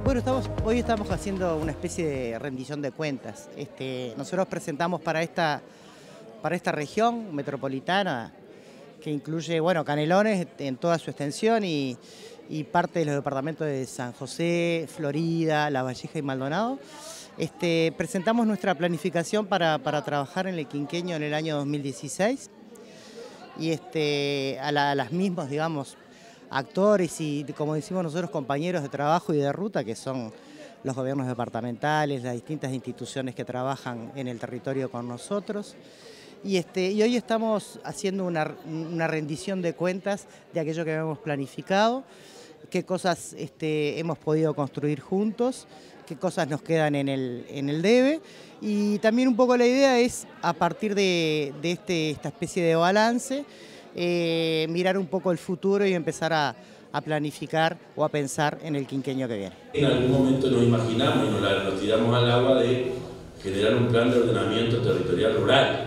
Bueno, hoy estamos haciendo una especie de rendición de cuentas. Nosotros presentamos para esta región metropolitana, que incluye, bueno, Canelones en toda su extensión y parte de los departamentos de San José, Florida, La Valleja y Maldonado. Presentamos nuestra planificación para trabajar en el quinquenio en el año 2016 y a las mismas, digamos, actores y, como decimos nosotros, compañeros de trabajo y de ruta, que son los gobiernos departamentales, las distintas instituciones que trabajan en el territorio con nosotros. Y hoy estamos haciendo una rendición de cuentas de aquello que habíamos planificado, qué cosas hemos podido construir juntos, qué cosas nos quedan en el debe, y también un poco la idea es, a partir de esta especie de balance, mirar un poco el futuro y empezar a planificar o a pensar en el quinquenio que viene. En algún momento nos imaginamos y nos tiramos al agua de generar un plan de ordenamiento territorial rural.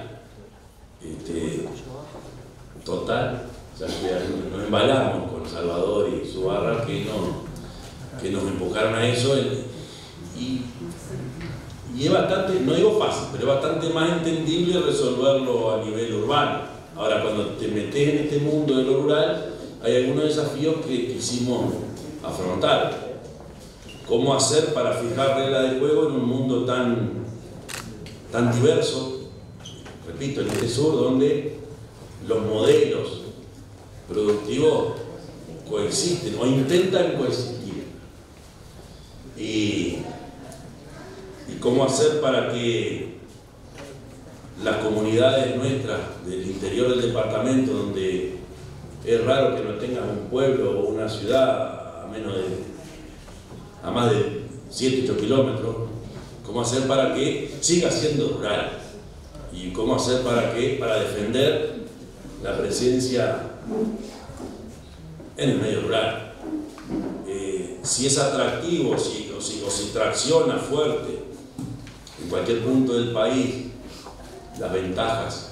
Total, o sea, que nos embalamos con Salvador y su barra que nos empujaron a eso y es bastante, no digo fácil, pero es bastante más entendible resolverlo a nivel urbano. Ahora, cuando te metes en este mundo de lo rural, hay algunos desafíos que quisimos afrontar. ¿Cómo hacer para fijar reglas de juego en un mundo tan diverso? Repito, en este sur, donde los modelos productivos coexisten o intentan coexistir. Y cómo hacer para que las comunidades nuestras del interior del departamento, donde es raro que no tengan un pueblo o una ciudad a más de 7, 8 kilómetros, cómo hacer para que siga siendo rural y cómo hacer para defender la presencia en el medio rural. Si es atractivo o si tracciona fuerte en cualquier punto del país las ventajas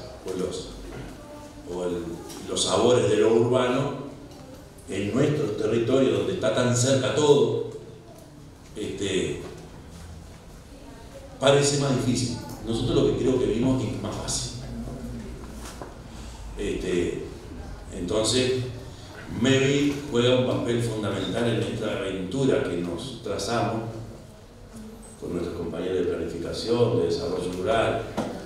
o los sabores de lo urbano, en nuestro territorio donde está tan cerca todo, parece más difícil. Nosotros lo que creo que vimos es más fácil. Entonces, MEVI juega un papel fundamental en esta aventura que nos trazamos con nuestros compañeros de planificación, de desarrollo rural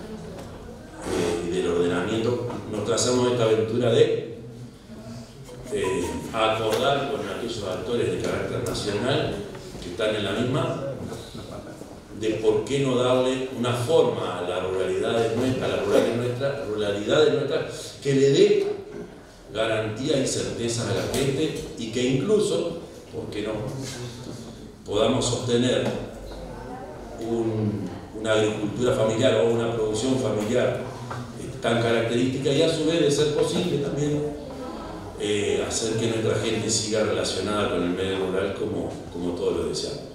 y del ordenamiento. Nos trazamos esta aventura de acordar con aquellos actores de carácter nacional que están en la misma, de por qué no darle una forma a la ruralidad de nuestra, que le dé garantía y certeza a la gente y que incluso, ¿por qué no?, podamos sostener una agricultura familiar o una producción familiar tan característica y a su vez, de ser posible también, hacer que nuestra gente siga relacionada con el medio rural como todos lo deseamos.